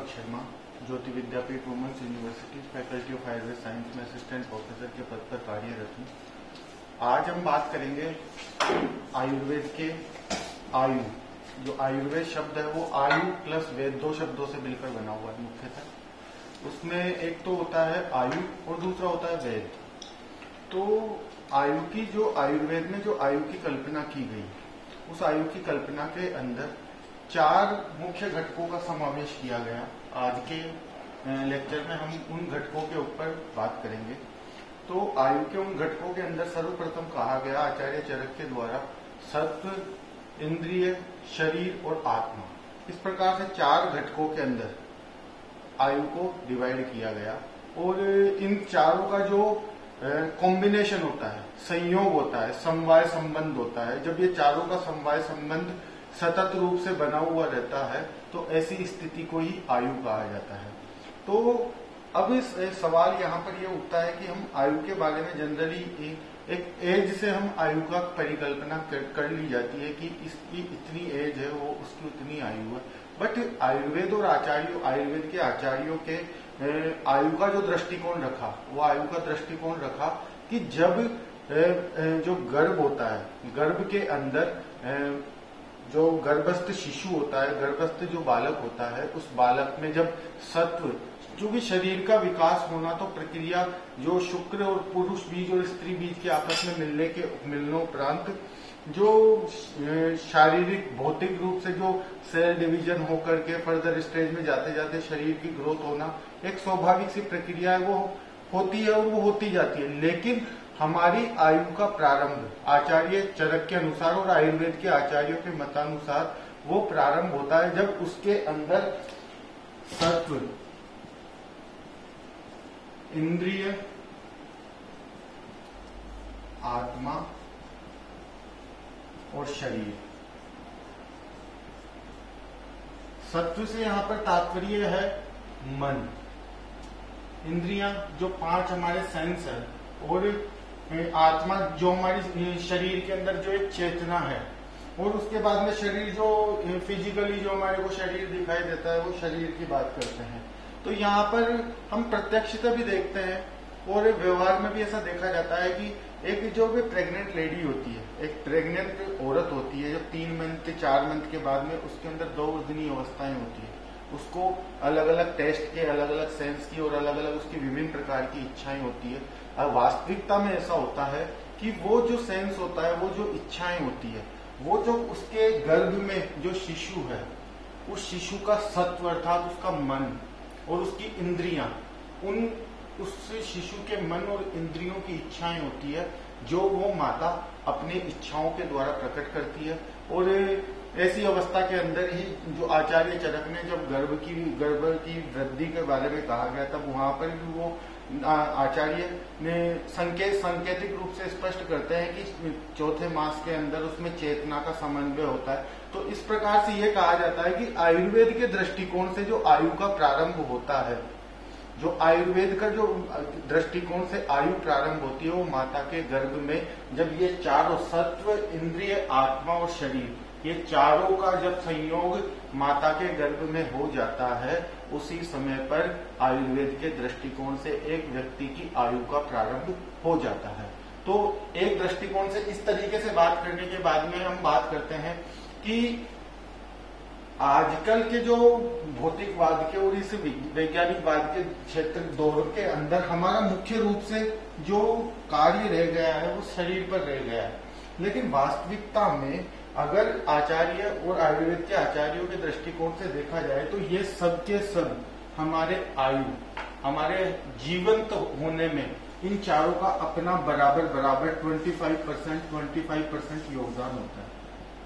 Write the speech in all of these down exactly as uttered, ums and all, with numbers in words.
Deepak Sharma, Jyoti Vidyapeeth women's university faculty of Ayurveda science में assistant professor के पद पर कार्यरत हूँ। आज हम बात करेंगे आयुर्वेद के आयु। जो आयुर्वेद शब्द है वो आयु प्लस वेद दो शब्दों से मिलकर बना हुआ है मुख्यतः। उसमें एक तो होता है आयु और दूसरा होता है वेद। तो आयु की जो आयुर्वेद में जो आयु की कल्पना की गई, उस आयु की कल्पना के अंदर चार मुख्य घटकों का समावेश किया गया। आज के लेक्चर में हम उन घटकों के ऊपर बात करेंगे। तो आयु के उन घटकों के अंदर सर्वप्रथम कहा गया आचार्य चरक के द्वारा सत्व, इंद्रिय, शरीर और आत्मा। इस प्रकार से चार घटकों के अंदर आयु को डिवाइड किया गया और इन चारों का जो कॉम्बिनेशन होता है, संयोग होता है, समवाय संबंध होता है। जब ये चारों का समवाय संबंध सतत रूप से बना हुआ रहता है तो ऐसी स्थिति को ही आयु कहा जाता है। तो अब इस सवाल यहाँ पर ये उठता है कि हम आयु के बारे में जनरली एक एज से हम आयु का परिकल्पना कर, कर ली जाती है कि इसकी इतनी एज है, वो उसकी उतनी आयु है। बट आयुर्वेद और आचार्यों आयुर्वेद के आचार्यों के आयु का जो दृष्टिकोण रखा, वो आयु का दृष्टिकोण रखा कि जब जो गर्भ होता है, गर्भ के अंदर जो गर्भस्थ शिशु होता है, गर्भस्थ जो बालक होता है, उस बालक में जब सत्व, क्योंकि शरीर का विकास होना तो प्रक्रिया जो शुक्र और पुरुष बीज और स्त्री बीज के आपस में मिलने के मिलनोपरांत जो शारीरिक भौतिक रूप से जो सेल डिवीजन होकर के फर्दर स्टेज में जाते जाते शरीर की ग्रोथ होना एक स्वाभाविक सी प्रक्रिया है, वो होती है और वो होती जाती है। लेकिन हमारी आयु का प्रारंभ आचार्य चरक के अनुसार और आयुर्वेद के आचार्यों के मतानुसार वो प्रारंभ होता है जब उसके अंदर सत्व, इंद्रिय, आत्मा और शरीर। सत्व से यहां पर तात्पर्य है मन, इंद्रियां जो पांच हमारे सेंस है, और आत्मा जो हमारी शरीर के अंदर जो एक चेतना है, और उसके बाद में शरीर जो फिजिकली जो हमारे को शरीर दिखाई देता है, वो शरीर की बात करते हैं। तो यहाँ पर हम प्रत्यक्षता भी देखते हैं और व्यवहार में भी ऐसा देखा जाता है कि एक जो भी प्रेग्नेंट लेडी होती है, एक प्रेग्नेंट औरत होती है, जब तीन मंथ चार मंथ के बाद में उसके अंदर दो वर्धनी अवस्थाएं होती है, उसको अलग अलग टेस्ट के अलग अलग सेंस की और अलग अलग उसकी विभिन्न प्रकार की इच्छाएं होती है। अब वास्तविकता में ऐसा होता है कि वो जो सेंस होता है, वो जो इच्छाएं होती है, वो जो उसके गर्भ में जो शिशु है, उस शिशु का सत्व अर्थात उसका मन और उसकी इंद्रियां, उन उस शिशु के मन और इंद्रियों की इच्छाएं होती है जो वो माता अपनी इच्छाओं के द्वारा प्रकट करती है। और ऐसी अवस्था के अंदर ही जो आचार्य चरक ने जब गर्भ की गर्भ की वृद्धि के बारे में कहा गया, तब वहां पर भी वो आचार्य ने संकेत सांकेतिक रूप से स्पष्ट करते हैं कि चौथे मास के अंदर उसमें चेतना का समन्वय होता है। तो इस प्रकार से ये कहा जाता है कि आयुर्वेद के दृष्टिकोण से जो आयु का प्रारंभ होता है, जो आयुर्वेद का जो दृष्टिकोण से आयु प्रारंभ होती है, वो माता के गर्भ में जब ये चारों सत्व, इंद्रिय, आत्मा और शरीर, ये चारों का जब संयोग माता के गर्भ में हो जाता है, उसी समय पर आयुर्वेद के दृष्टिकोण से एक व्यक्ति की आयु का प्रारंभ हो जाता है। तो एक दृष्टिकोण से इस तरीके से बात करने के बाद में हम बात करते हैं कि आजकल के जो भौतिकवाद के और इस वैज्ञानिकवाद के क्षेत्र दौर के अंदर हमारा मुख्य रूप से जो कार्य रह गया है वो शरीर पर रह गया है। लेकिन वास्तविकता में अगर आचार्य और आयुर्वेद के आचार्यों के दृष्टिकोण से देखा जाए तो ये सब के सब हमारे आयु, हमारे जीवंत होने में इन चारों का अपना बराबर बराबर पच्चीस परसेंट पच्चीस परसेंट योगदान होता है।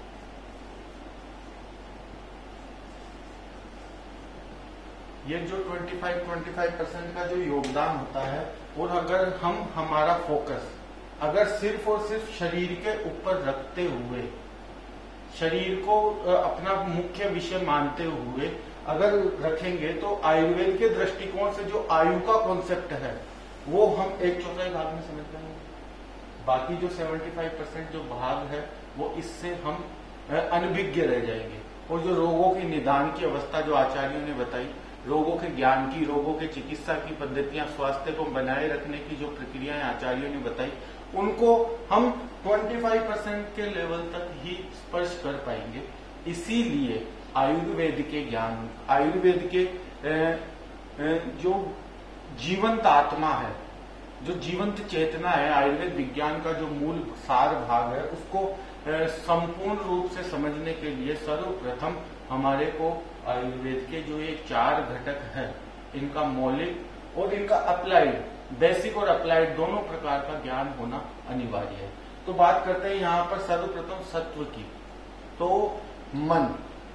ये जो पच्चीस पच्चीस परसेंट का जो योगदान होता है, और अगर हम हमारा फोकस अगर सिर्फ और सिर्फ शरीर के ऊपर रखते हुए, शरीर को अपना मुख्य विषय मानते हुए अगर रखेंगे, तो आयुर्वेद के दृष्टिकोण से जो आयु का कॉन्सेप्ट है वो हम एक चौथाई भाग में समझ लेंगे। बाकी जो पचहत्तर परसेंट जो भाग है वो इससे हम अनभिज्ञ रह जाएंगे। और जो रोगों की निदान की अवस्था जो आचार्यों ने बताई, रोगों के ज्ञान की, रोगों के चिकित्सा की पद्धतियां, स्वास्थ्य को बनाए रखने की जो प्रक्रियाएं आचार्यों ने बताई, उनको हम पच्चीस परसेंट के लेवल तक ही स्पर्श कर पाएंगे। इसीलिए आयुर्वेद के ज्ञान, आयुर्वेद के जो जीवंत आत्मा है, जो जीवंत चेतना है, आयुर्वेद विज्ञान का जो मूल सार भाग है, उसको संपूर्ण रूप से समझने के लिए सर्वप्रथम हमारे को आयुर्वेद के जो ये चार घटक है, इनका मौलिक और इनका अप्लाइड, बेसिक और अप्लाइड दोनों प्रकार का ज्ञान होना अनिवार्य है। तो बात करते हैं यहाँ पर सर्वप्रथम सत्व की। तो मन,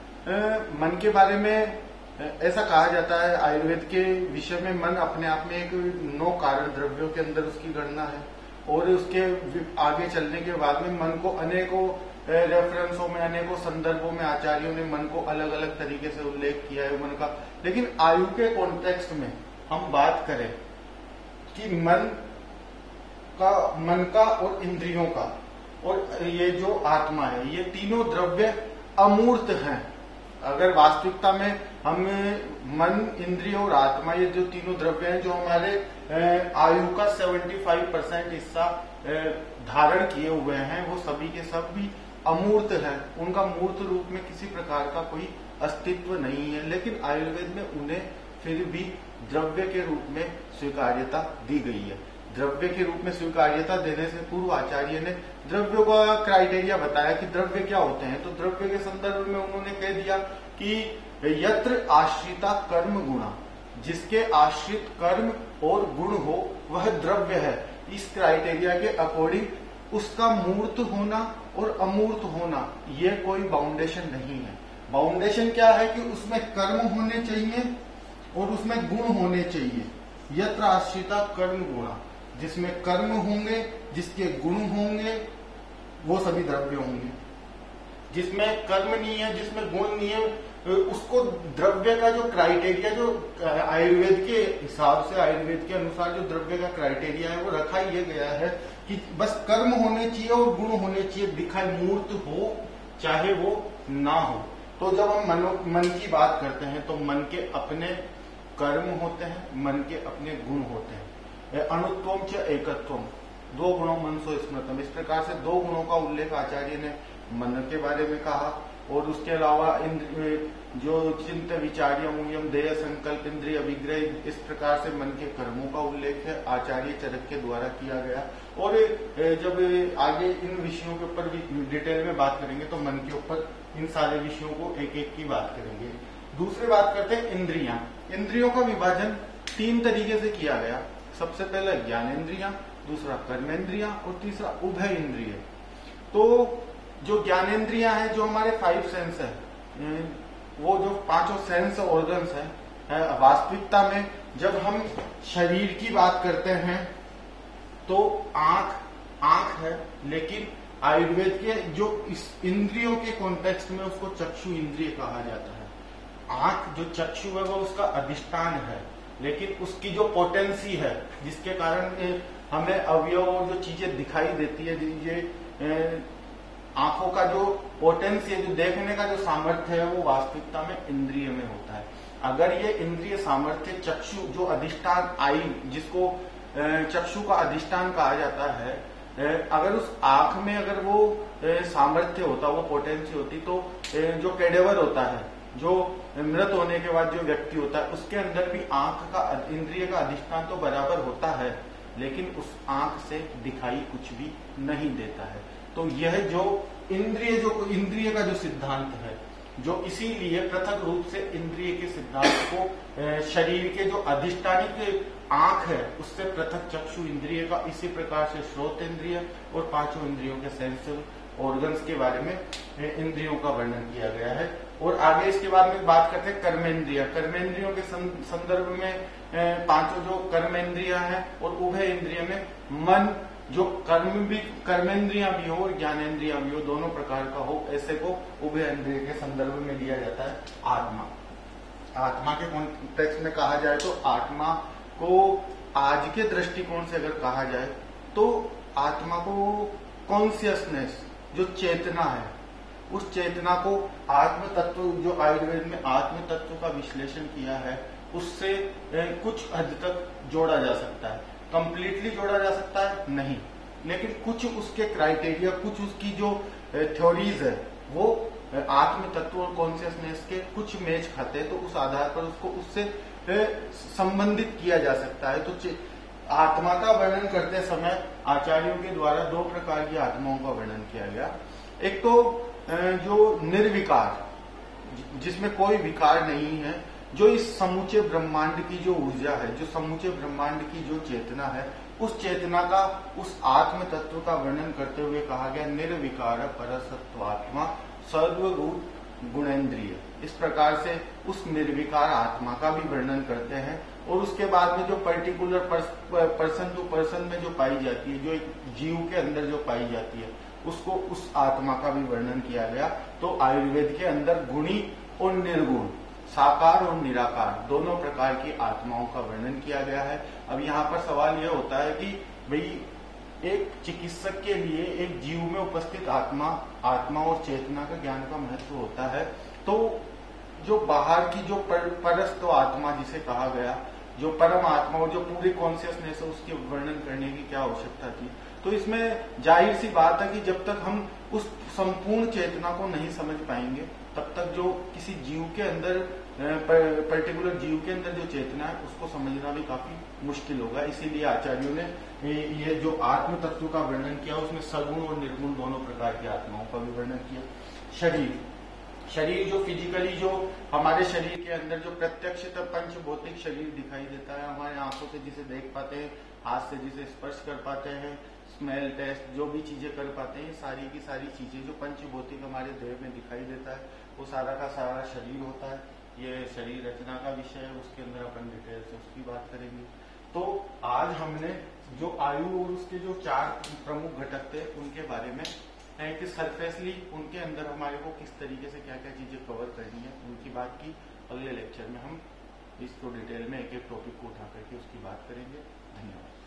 मन के बारे में ऐसा कहा जाता है आयुर्वेद के विषय में, मन अपने आप में एक नौ कारण द्रव्यों के अंदर उसकी गणना है, और उसके आगे चलने के बाद में मन को अनेकों रेफरेंसों में, अनेकों संदर्भों में आचार्यों ने मन को अलग अलग तरीके से उल्लेख किया है मन का। लेकिन आयु के कॉन्टेक्स्ट में हम बात करें कि मन का, मन का और इंद्रियों का और ये जो आत्मा है, ये तीनों द्रव्य अमूर्त हैं। अगर वास्तविकता में हम मन, इंद्रिय और आत्मा, ये जो तीनों द्रव्य हैं जो हमारे आयु का पचहत्तर परसेंट हिस्सा धारण किए हुए हैं, वो सभी के सब भी अमूर्त है। उनका मूर्त रूप में किसी प्रकार का कोई अस्तित्व नहीं है, लेकिन आयुर्वेद में उन्हें फिर भी द्रव्य के रूप में स्वीकार्यता दी गई है। द्रव्य के रूप में स्वीकार्यता देने से पूर्व आचार्य ने द्रव्यों का क्राइटेरिया बताया कि द्रव्य क्या होते हैं। तो द्रव्य के संदर्भ में उन्होंने कह दिया कि यत्र आश्रिता कर्म गुणा, जिसके आश्रित कर्म और गुण हो वह द्रव्य है। इस क्राइटेरिया के अकॉर्डिंग उसका मूर्त होना और अमूर्त होना ये कोई बाउंडेशन नहीं है। बाउंडेशन क्या है कि उसमें कर्म होने चाहिए और उसमें गुण होने चाहिए। यत्र आश्रिता कर्म गुणा, जिसमें कर्म होंगे, जिसके गुण होंगे, वो सभी द्रव्य होंगे। जिसमें कर्म नहीं है, जिसमें गुण नहीं है, उसको द्रव्य का जो क्राइटेरिया, जो आयुर्वेद के हिसाब से, आयुर्वेद के अनुसार जो द्रव्य का क्राइटेरिया है वो रखा ये गया है कि बस कर्म होने चाहिए और गुण होने चाहिए, दिखाई मूर्त हो चाहे वो ना हो। तो जब हम मनो मन की बात करते हैं तो मन के अपने कर्म होते हैं, मन के अपने गुण होते हैं। अणुत्वम च एकत्वम, दो गुणों मन सो स्मृतम, इस प्रकार से दो गुणों का उल्लेख आचार्य ने मन के बारे में कहा। और उसके अलावा इंद्र जो चिंत विचार्य मूल्यम देय संकल्प इंद्रिय विग्रह, इस प्रकार से मन के कर्मों का उल्लेख है आचार्य चरक के द्वारा किया गया। और जब आगे इन विषयों के ऊपर भी डिटेल में बात करेंगे तो मन के ऊपर इन सारे विषयों को एक एक की बात करेंगे। दूसरी बात करते हैं इंद्रियां। इंद्रियों का विभाजन तीन तरीके से किया गया। सबसे पहले ज्ञानेन्द्रियां, दूसरा कर्मेंद्रियां और तीसरा उभय इंद्रिय। तो जो ज्ञानेन्द्रियां हैं, जो हमारे फाइव सेंस है, वो जो पांचों सेंस ऑर्गन्स है, वास्तविकता में जब हम शरीर की बात करते हैं तो आंख आंख है, लेकिन आयुर्वेद के जो इस इंद्रियों के कॉन्टेक्स्ट में उसको चक्षु इंद्रिय कहा जाता है। आंख जो चक्षु है वो उसका अधिष्ठान है, लेकिन उसकी जो पोटेंसी है, जिसके कारण हमें अवयव और जो चीजें दिखाई देती है, ये आंखों का जो पोटेंसी है, जो देखने का जो सामर्थ्य है, वो वास्तविकता में इंद्रिय में होता है। अगर ये इंद्रिय सामर्थ्य चक्षु जो अधिष्ठान आई, जिसको चक्षु का अधिष्ठान कहा जाता है, अगर उस आंख में अगर वो सामर्थ्य होता, वो पोटेंसी होती, तो जो कैडेवर होता है, जो मृत होने के बाद जो व्यक्ति होता है, उसके अंदर भी आंख का, इंद्रिय का अधिष्ठान तो बराबर होता है, लेकिन उस आंख से दिखाई कुछ भी नहीं देता है। तो यह जो इंद्रिय जो इंद्रिय का जो सिद्धांत है, जो इसीलिए पृथक रूप से इंद्रिय के सिद्धांत को शरीर के जो अधिष्ठानिक आंख है उससे पृथक चक्षु इंद्रिय का, इसी प्रकार से श्रोत इंद्रिय और पांचों इंद्रियों के सेंस ऑर्गन्स के बारे में इंद्रियों का वर्णन किया गया है। और आगे इसके बाद में बात करते हैं कर्मेंद्रिय। कर्मेंद्रियों के संदर्भ में पांचों जो कर्मेंद्रिय हैं और उभय इंद्रिय में मन, जो कर्म भी, कर्मेंद्रियां भी हो और ज्ञानेन्द्रियां भी हो, दोनों प्रकार का हो, ऐसे को उभय इंद्रिय के संदर्भ में लिया जाता है। आत्मा, आत्मा के कॉन्टेक्स्ट में कहा जाए तो आत्मा को आज के दृष्टिकोण से अगर कहा जाए तो आत्मा को कॉन्शियसनेस, जो चेतना है, उस चेतना को आत्म तत्व, जो आयुर्वेद में आत्म तत्व का विश्लेषण किया है उससे कुछ हद तक जोड़ा जा सकता है। कंप्लीटली जोड़ा जा सकता है नहीं, लेकिन कुछ उसके क्राइटेरिया, कुछ उसकी जो थ्योरीज है वो आत्म तत्व और कॉन्शियसनेस के कुछ मैच खाते हैं, तो उस आधार पर उसको उससे संबंधित किया जा सकता है। तो आत्मा का वर्णन करते समय आचार्यों के द्वारा दो प्रकार की आत्माओं का वर्णन किया गया। एक तो जो निर्विकार, जिसमें कोई विकार नहीं है, जो इस समूचे ब्रह्मांड की जो ऊर्जा है, जो समूचे ब्रह्मांड की जो चेतना है, उस चेतना का, उस आत्म तत्व का वर्णन करते हुए कहा गया निर्विकार परसत्वात्मा सर्वभूत गुणेन्द्रिय। इस प्रकार से उस निर्विकार आत्मा का भी वर्णन करते हैं। और उसके बाद में जो पर्टिकुलर पर्सन टू पर्सन में जो पाई जाती है, जो एक जीव के अंदर जो पाई जाती है, उसको, उस आत्मा का भी वर्णन किया गया। तो आयुर्वेद के अंदर गुणी और निर्गुण, साकार और निराकार दोनों प्रकार की आत्माओं का वर्णन किया गया है। अब यहाँ पर सवाल यह होता है कि भाई एक चिकित्सक के लिए एक जीव में उपस्थित आत्मा आत्मा और चेतना का ज्ञान का महत्व होता है, तो जो बाहर की जो पर, परस्त आत्मा जिसे कहा गया, जो परम आत्मा और जो पूरी कॉन्शियसनेस है, उसके वर्णन करने की क्या आवश्यकता थी। तो इसमें जाहिर सी बात है कि जब तक हम उस संपूर्ण चेतना को नहीं समझ पाएंगे, तब तक जो किसी जीव के अंदर, पर्टिकुलर जीव के अंदर जो चेतना है, उसको समझना भी काफी मुश्किल होगा। इसीलिए आचार्यों ने ये जो आत्म तत्व का वर्णन किया, उसमें सगुण और निर्गुण दोनों प्रकार की आत्माओं का भी वर्णन किया। शरीर शरीर जो फिजिकली, जो हमारे शरीर के अंदर जो प्रत्यक्ष पंच भौतिक शरीर दिखाई देता है, हमारे आंखों से जिसे देख पाते हैं, हाथ से जिसे स्पर्श कर पाते हैं, स्मेल टेस्ट जो भी चीजें कर पाते हैं, सारी की सारी चीजें जो पंच भौतिक हमारे देह में दिखाई देता है, वो सारा का सारा शरीर होता है। ये शरीर रचना का विषय है, उसके अंदर अपन डिटेल से उसकी बात करेंगे। तो आज हमने जो आयु और उसके जो चार प्रमुख घटक थे उनके बारे में कि सरफेसली उनके अंदर हमारे को किस तरीके से क्या क्या चीजें कवर करनी है, उनकी बात की। अगले लेक्चर में हम इसको डिटेल में एक एक टॉपिक को उठा करके उसकी बात करेंगे। धन्यवाद।